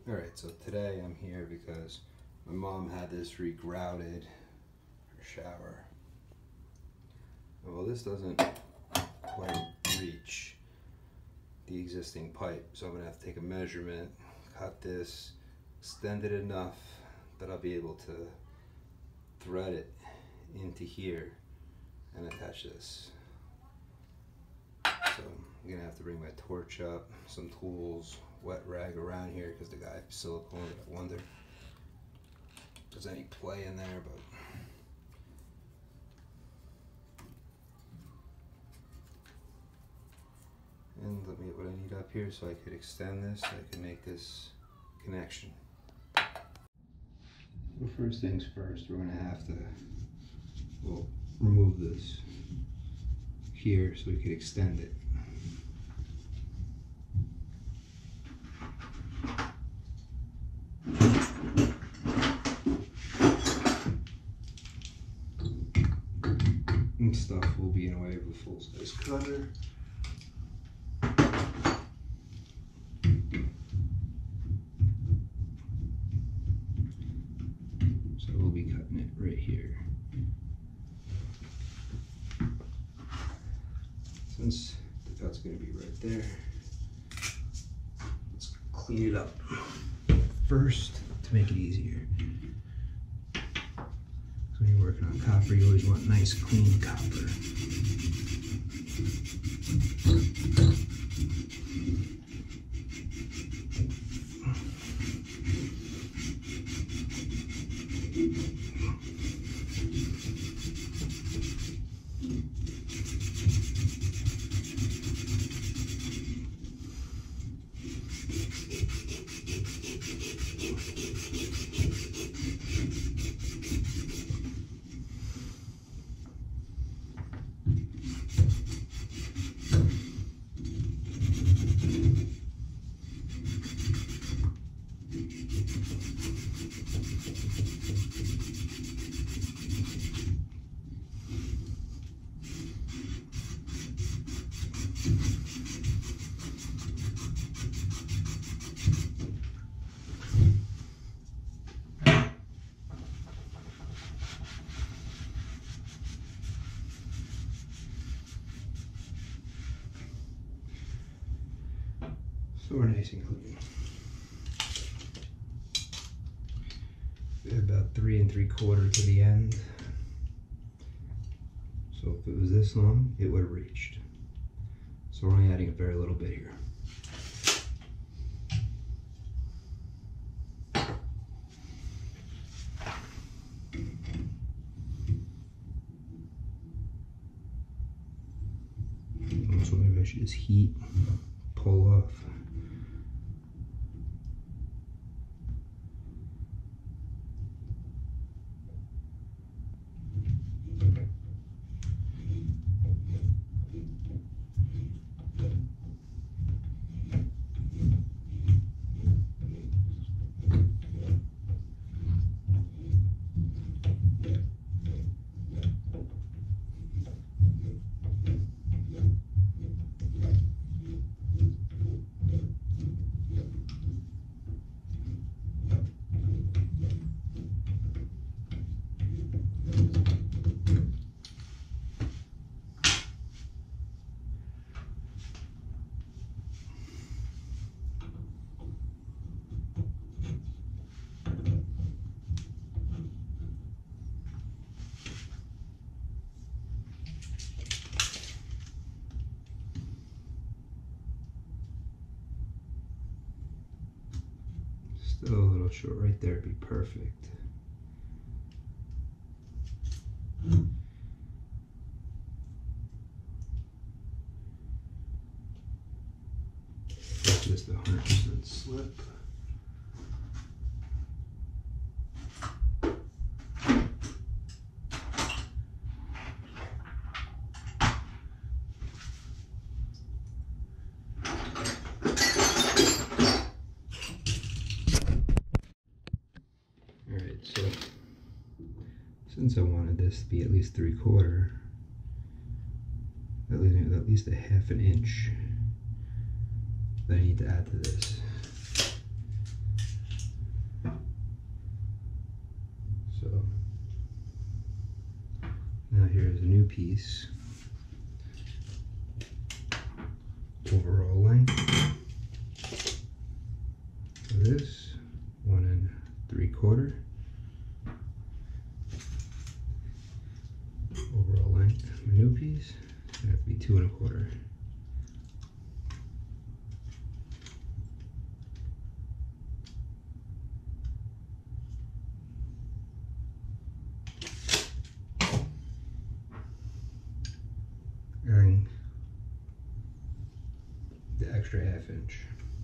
Alright, so today I'm here because my mom had this regrouted her shower. Well, this doesn't quite reach the existing pipe, so I'm going to have to take a measurement, cut this, extend it enough that I'll be able to thread it into here and attach this. So I'm going to have to bring my torch up, some tools, wet rag around here because the guy silicone. I wonder if there's any play in there, but and let me get what I need up here so I could extend this, so I can make this connection. Well, first things first, we're going to have to remove this here so we could extend it. And stuff will be in the way of a full-size cutter. So we'll be cutting it right here. Since the cut's going to be right there, let's clean it up first to make it easier. So when you're working on copper, you always want nice clean copper. So we're nice and clean. We're about 3 3/4 to the end. So if it was this long, it would have reached. So we're only adding a very little bit here. So maybe I should just heat, pull off. Still a little short right there, be perfect. That's just 100% slip. So since I wanted this to be at least 3/4, that leaves me with at least a 1/2 inch that I need to add to this. now here's a new piece. Overall length of this 1 3/4. Overall length of a new piece it's gonna have to be 2 1/4. Adding the extra 1/2 inch.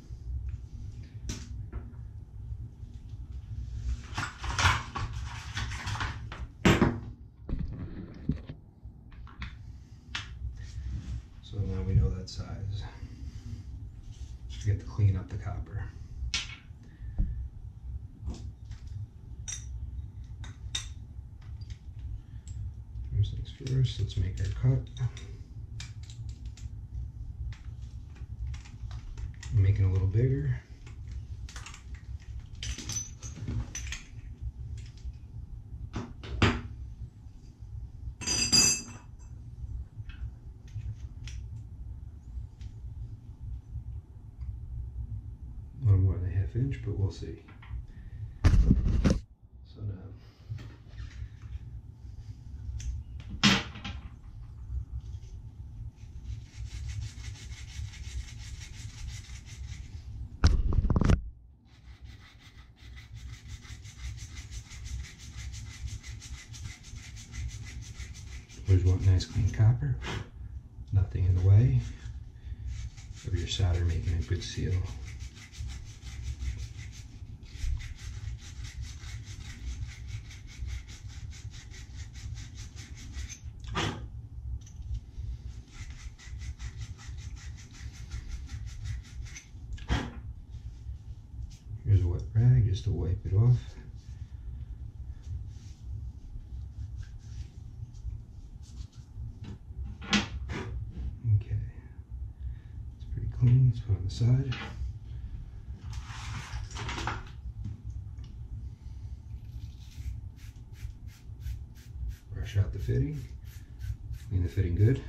So now we know that size. We get to clean up the copper. First things first, let's make our cut. Make it a little bigger. A little more than 1/2 inch, but we'll see. So now always want nice clean copper, nothing in the way of your solder, making a good seal. Here's a wet rag just to wipe it off. Okay, it's pretty clean. Let's put it on the side. Brush out the fitting, clean the fitting good.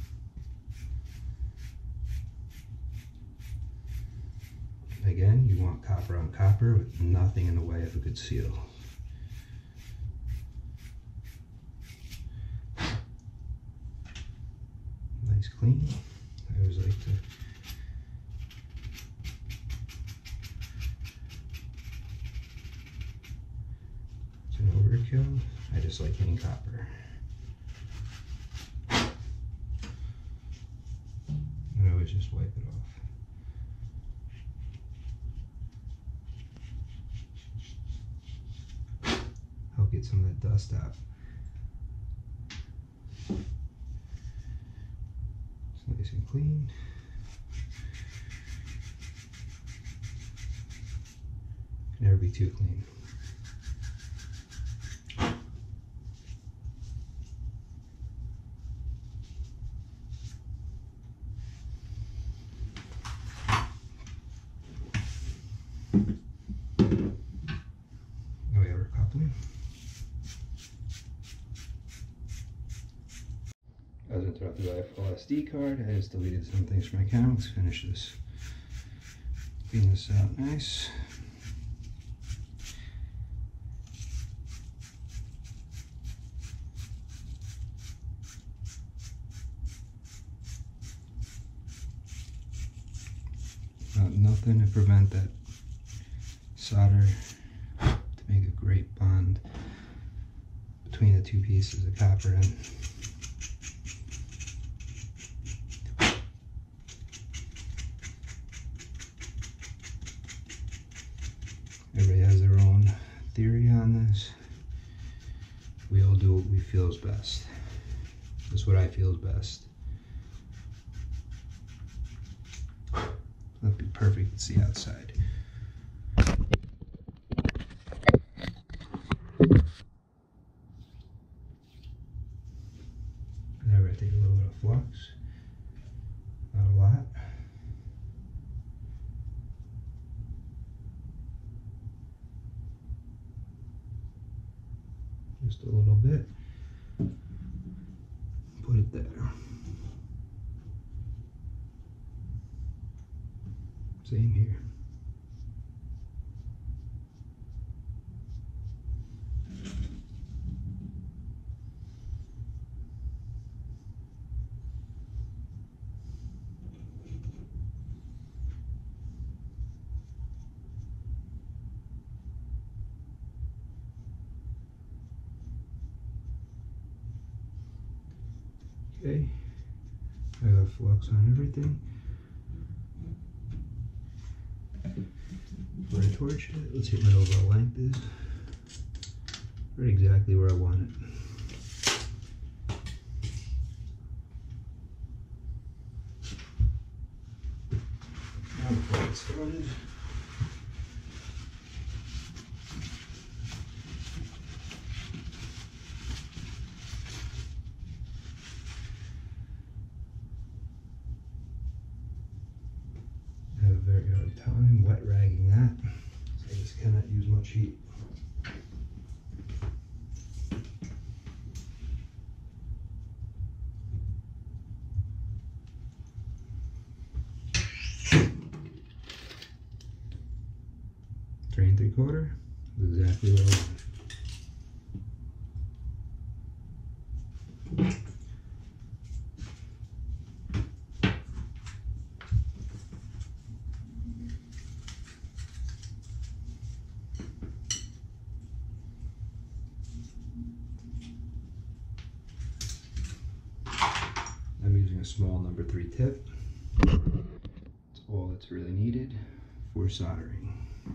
Again, you want copper on copper with nothing in the way of a good seal. Nice clean. I always like to it's an overkill. I just like clean copper. I always just wipe it off. Get some of that dust out. It's nice and clean. Can never be too clean. Now we have our coupling. I was interrupted by a full SD card. I just deleted some things from my camera. Let's finish this. Clean this out nice. Nothing to prevent that solder to make a great bond between the two pieces of copper and everybody has their own theory on this. We all do what we feel is best. This is what I feel is best. That'd be perfect to see outside. Now we're going to take a little bit of flux. Not a lot. Just a little bit. there. Same here. Okay, I got flux on everything. For a torch, let's see what my overall length is. Right exactly where I want it. Now before I get started, I have a very hard time wet ragging that. So I just cannot use much heat. Three and 3/4 is exactly what I want. I'm using a small number 3 tip. It's all that's really needed for soldering.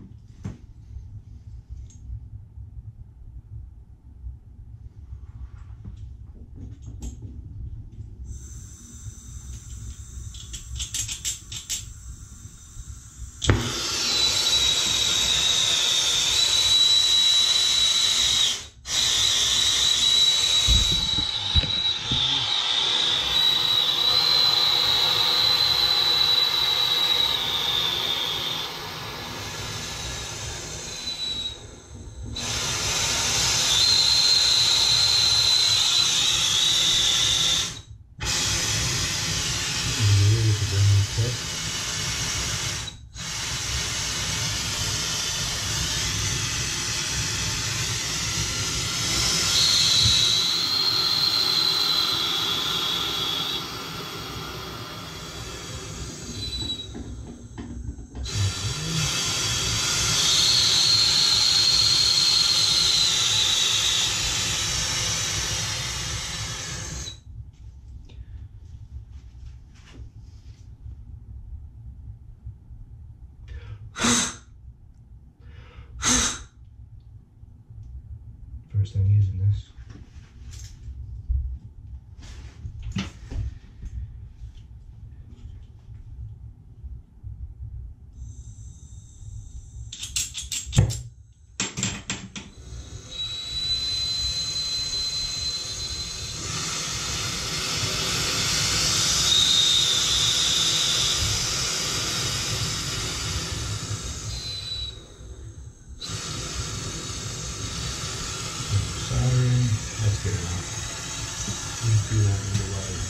First time using this. Let's get it out. Let's do that in the light.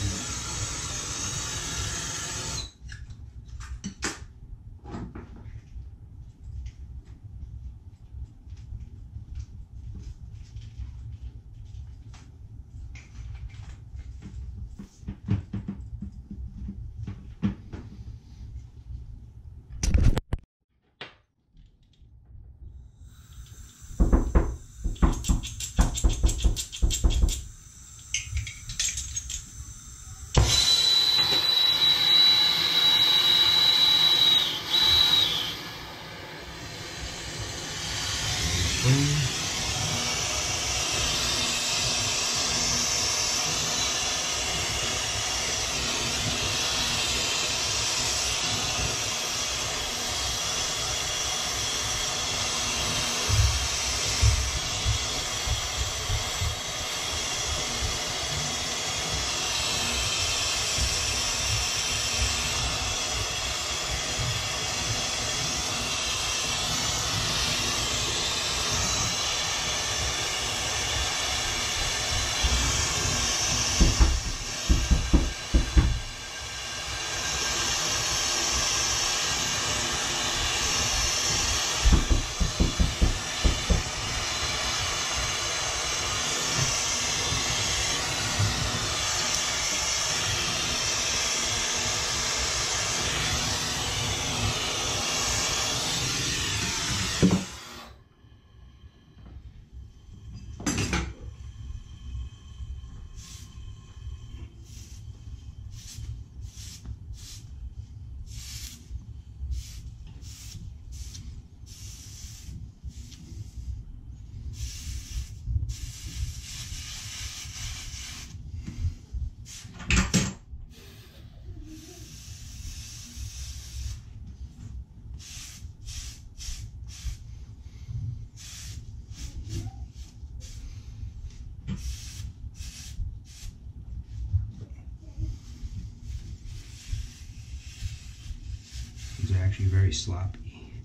actually very sloppy.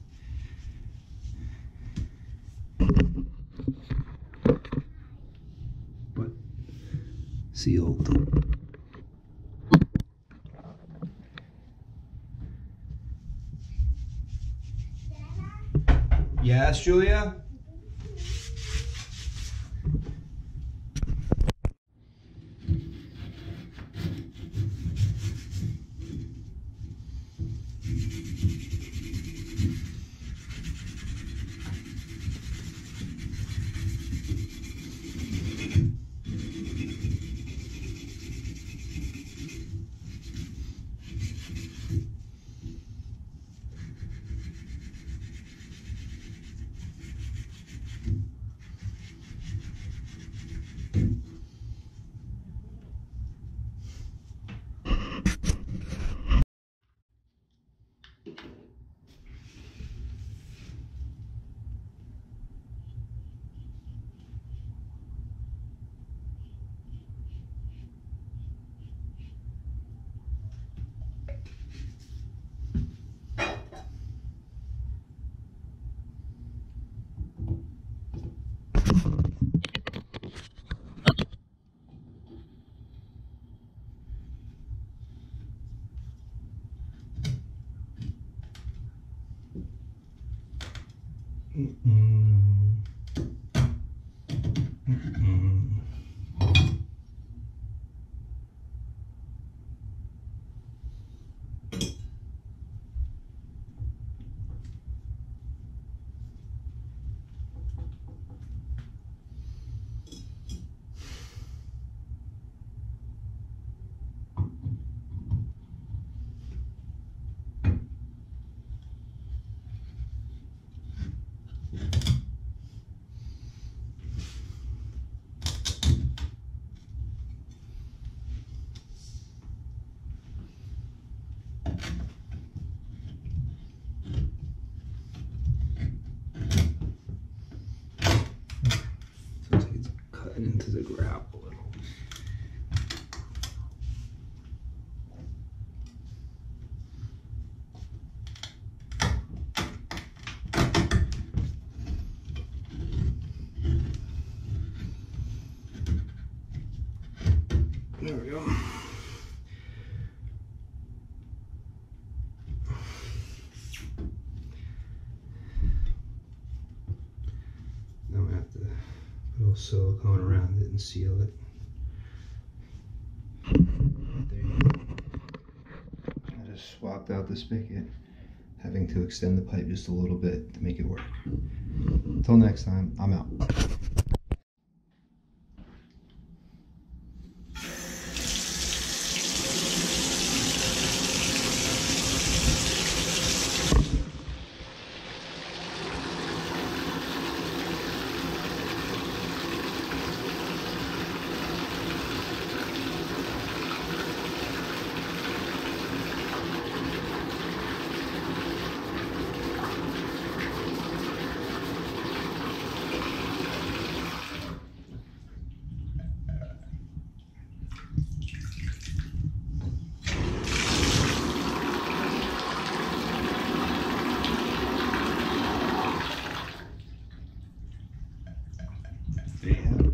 But sealed. Yes, Julia? Into the gravel a little. There we go. Now we have to put a little silicone around it and seal it. There you go. I just swapped out the spigot, having to extend the pipe just a little bit to make it work. Until next time, I'm out. There you have it.